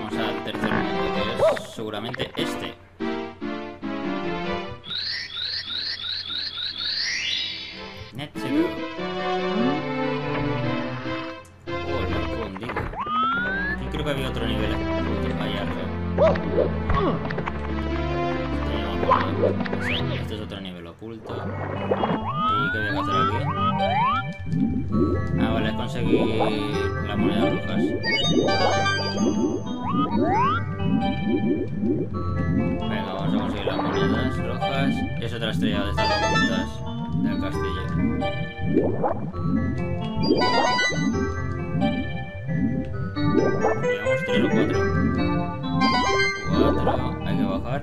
vamos al tercer mundo, que es seguramente este. Net Zero. Oh, el barco hundido. Aquí creo que había otro nivel allá arriba. Sí, este es otro nivel oculto. ¿Y qué voy a hacer aquí? Ah, vale, es conseguir las monedas rojas. Venga, vamos a conseguir las monedas rojas. Es otra estrella de estas ocultas del castillo. Llevamos 3 o 4. 4, hay que bajar.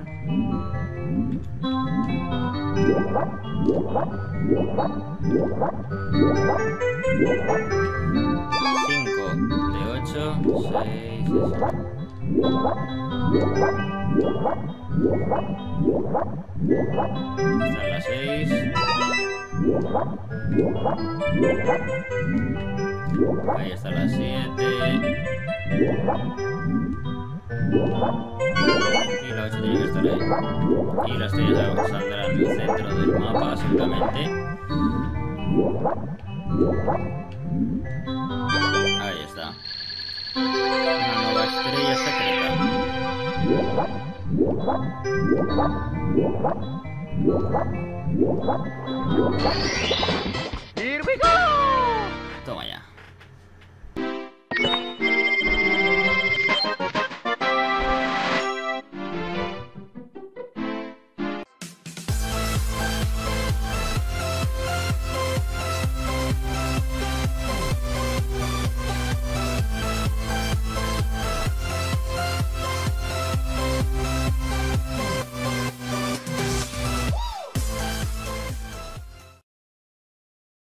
5 de 8, 6, esta es la 6. Ahí está la 7. Y la 8 tiene que estar ahí. Y la estrella saldrá en el centro del mapa, seguramente. Ahí está. Una nueva estrella secreta.